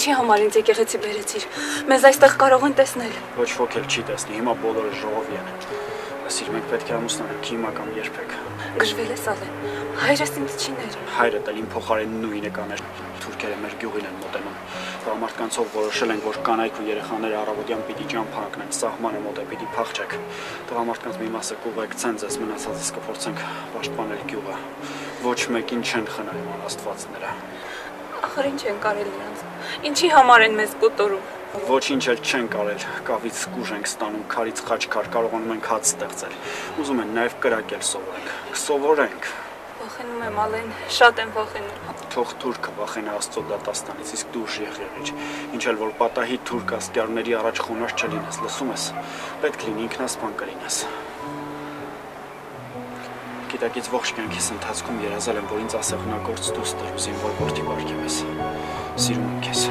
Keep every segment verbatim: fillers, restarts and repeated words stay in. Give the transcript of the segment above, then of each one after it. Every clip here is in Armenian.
Ինչի համար ինձ եկեղեցի բերեցիր։ Մեզ այստեղ կարող են տեսնել։ Ոչ ոք էլ չի տեսնի, հիմա բոլորը ժողովի են։ Ասիր, մենք պետք է ամուսնանանք հիմա կամ երբեք։ Գժվել ես Ալեն։ Հայրս ինձ չի ներում։ Հայրդ էլ իմ փոխարեն նույնը կաներ։ Թուրքերը մեր գյուղին են մոտենում։ Տղամարդկանցով որոշել ենք, որ կանայք ու երեխաները առավոտյան պիտի ճամփա ընկնեն, սահմանը մոտ է պիտի փախչեք։ Տղամարդկանց մի մասը կուղեկցեն ձեզ, մնացածս կփորձենք պաշտպանել գյուղը։ Ոչ մեկին չեն խնայում Աստվածները։ Ախր ինչ են կարել նրանց։ Ինչի համար են մեզ կոտորում։ Ոչինչ էլ չեն կարել, կավից կուժ ենք ստանում, քարից խաչքար կարողանում ենք հաց ստեղծել։ Ուզում են նաև կրակել սովորենք, կսովորենք։ Վախենում եմ Ալեն, շատ եմ վախենում։ Թող թուրքը վախենա Աստծո դատաստանից, իսկ դու ուժ եղիր։ Ինչ էլ որ պատահի թուրք ասկյարների առաջ խոնարհ չլինես, լսում ես։ Պետք լինի ինքնասպան կլինես։ Գիտակից ողջ կյանքիս ընթացքում երազել եմ, որ ինձ ասեղնագործ դուս տրուս իմ որդի բարգեւես։ Սիրում եմ քեզ։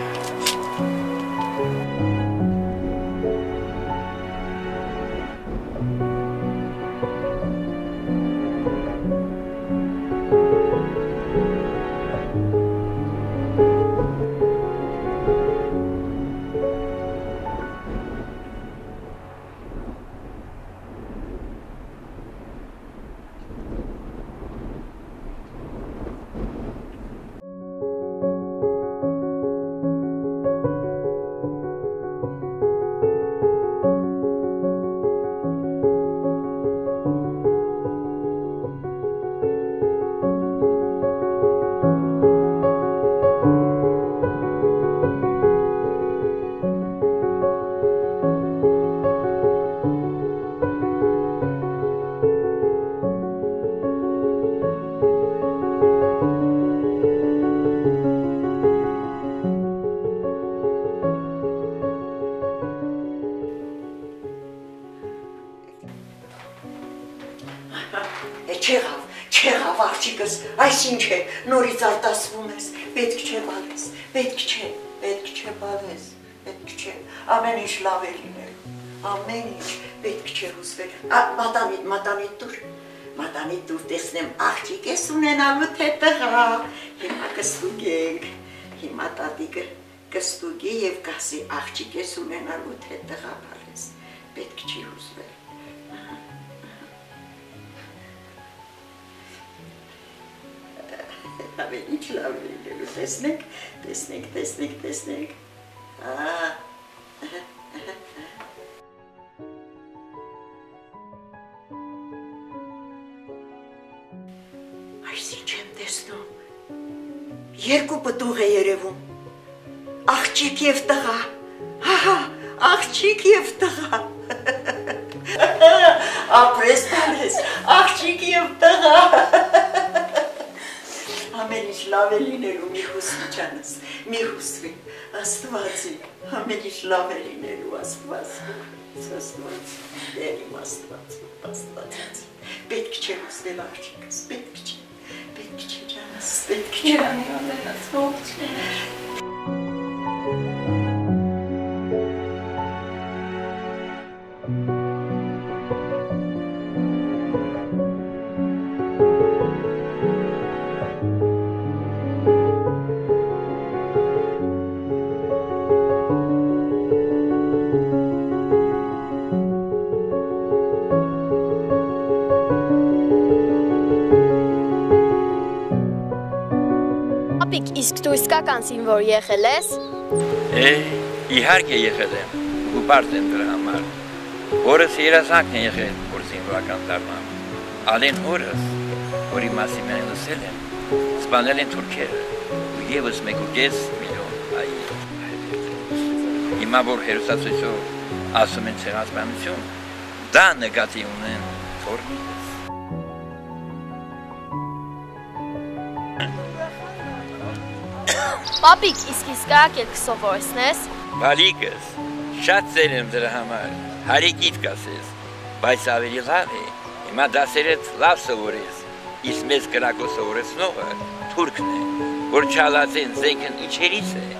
Չեղավ, չեղավ աղջիկս, այս ինչ է, նորից արտասվում ես, պետք չէ բալես, պետք չէ, պետք չէ բալես, պետք չէ, ամեն ինչ լավ է լինել, ամեն ինչ պետք չէ հուսվել, մատանիտ, մատանիտ դուր, մատանիտ դուր տեսնեմ աղջիկ ես ունենալու թե տղա, հիմա կստուգենք, հիմա տատիկը կստուգի և կասի աղջիկ ես ունենալու թե տղա բալես, պետք չի հուսվել։ Ամեն ինչ լավ է լինելու, տեսնեք, տեսնեք, տեսնեք, տեսնեք, այս ինչ եմ տեսնում, երկու պտուղ է երևում, աղջիկ և տղա, աղջիկ և տղա, ապրես բանես, աղջիկ և տղա, ամեն ինչ լավ է լինելու, մի հուսվի ջանս, մի հուսվի, Աստվածի, ամեն ինչ լավ է լինելու, Աստվածի, Աստվածի, դերիմ Աստվածի, Աստվածի, պետք չէ հուսվել աղջիկս, պետք չէ, պետք չէ ջանս, պետք չէ, անյանենաց, ողջ Իսկ դու իսկական զինվոր եղել ես։ Է, իհարկե եղել եմ, ու բարդ եմ դրա համար։ Հորս երազանքն է եղել, որ զինվորական դառնամ։ Ալեն հորս, որի մասին մենք լսել եմ, սպանել են թուրքերը, ու ևս մեկ ու կես միլիոն հայ։ Հիմա որ հերոսացույցով ասում են ցեղասպանություն, դա նկատի ունեն թուրքերը։ Պապիկ, իսկ իսկակ էլ կսովորեցնես։ Բալիկս, շատ ծեր եմ դրա համար, հարիկիտ կասես, բայց ավելի լավ է, հիմա դասերդ լավ սովորես, իսկ մեզ կրակո սովորեցնողը թուրքն է, որ չալացեն զենքն իջերից է։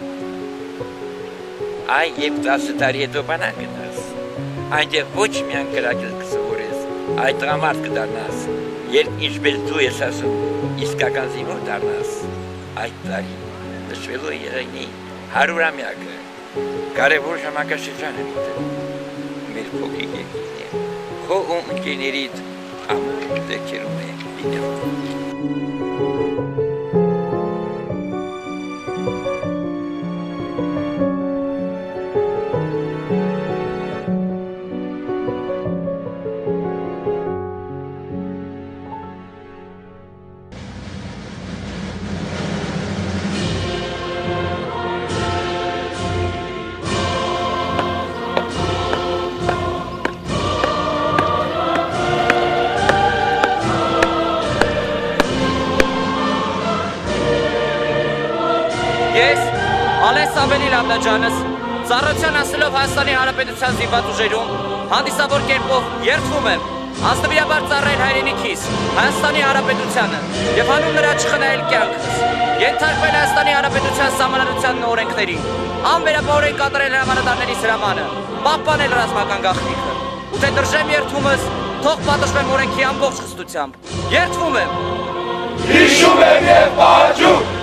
Այ և տասը տարի հետո բանակ գնաս, այնտեղ ոչ միան կրակել կսովորես, այդ տղամարդ կդառնաս, երբ ինչպես դու ես ասում, իսկական զինվոր դառնաս, այդ տարի նշվելու է եղենի հարյուրամյակը կարևոր ժամանակաշրջան է մտել մեր փոքրիկ երկիրն քո ու ընկերներիդ ամուր դեպքերում է լինելու Ես, Ալեն Սամվելի Լավնաջանս, ծառայության անցնելով Հայաստանի Հանրապետության զինված ուժերում, հանդիսավոր կերպով երդվում եմ անձնվիրաբար ծառայել հայրենիքիս, Հայաստանի Հանրապետությանը և հանուն նրա չխնայել կյանքս, ենթարկվել Հայաստանի Հանրապետության սահմանադրությանն ու օրենքներին, անվերապահորեն կատարել հրամանատարների հրամանը, պահպանել ռազմական գաղտնիքը, ու թե դրժեմ երդվումս, թող պատժվեմ օրենքի ամբողջ խստությամբ։ Երդվում եմ։ Հիշում եմ և պահանջում